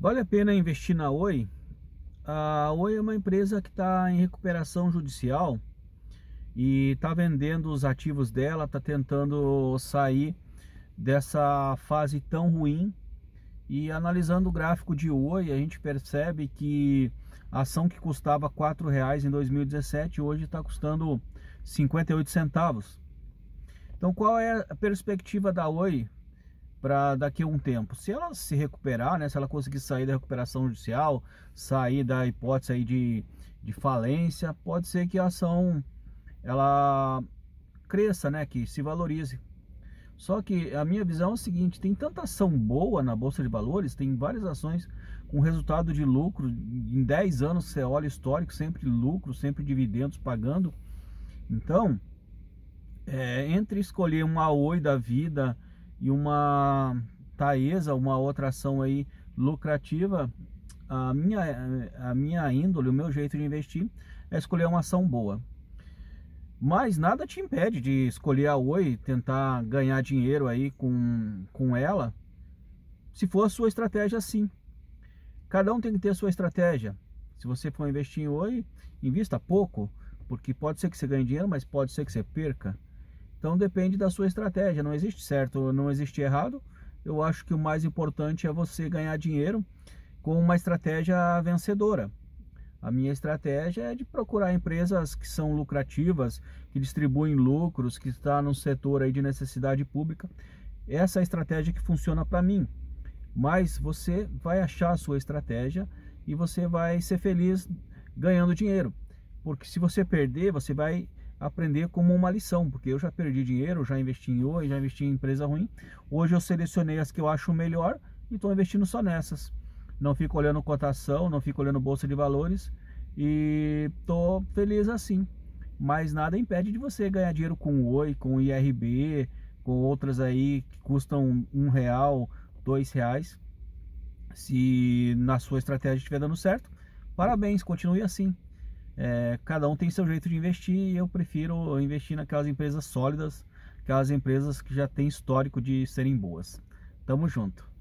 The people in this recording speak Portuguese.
Vale a pena investir na Oi? A Oi é uma empresa que está em recuperação judicial e está vendendo os ativos dela, está tentando sair dessa fase tão ruim. E analisando o gráfico de Oi, a gente percebe que a ação que custava R$ 4 em 2017 hoje está custando 58 centavos. Então, qual é a perspectiva da Oi para daqui a um tempo? Se ela se recuperar, né, se ela conseguir sair da recuperação judicial, sair da hipótese aí de falência, pode ser que a ação ela cresça, né, que se valorize. Só que a minha visão é o seguinte: tem tanta ação boa na Bolsa de Valores, tem várias ações com resultado de lucro, em 10 anos você olha histórico, sempre lucro, sempre dividendos pagando. Então, entre escolher uma Oi da vida e uma Taesa, uma outra ação aí lucrativa, a minha índole, o meu jeito de investir é escolher uma ação boa. Mas nada te impede de escolher a Oi, tentar ganhar dinheiro aí com ela, se for a sua estratégia assim. Cada um tem que ter a sua estratégia. Se você for investir em Oi, invista pouco, porque pode ser que você ganhe dinheiro, mas pode ser que você perca. Então depende da sua estratégia, não existe certo, não existe errado. Eu acho que o mais importante é você ganhar dinheiro com uma estratégia vencedora. A minha estratégia é de procurar empresas que são lucrativas, que distribuem lucros, que estão no setor aí de necessidade pública. Essa é a estratégia que funciona para mim. Mas você vai achar a sua estratégia e você vai ser feliz ganhando dinheiro. Porque se você perder, você vai aprender como uma lição. Porque eu já perdi dinheiro, já investi em Oi, já investi em empresa ruim. Hoje eu selecionei as que eu acho melhor e estou investindo só nessas. Não fico olhando cotação, não fico olhando bolsa de valores e tô feliz assim. Mas nada impede de você ganhar dinheiro com Oi, com IRB, com outras aí que custam R$ 1, R$ 2. Se na sua estratégia estiver dando certo, parabéns, continue assim. Cada um tem seu jeito de investir e eu prefiro investir naquelas empresas sólidas, aquelas empresas que já têm histórico de serem boas. Tamo junto.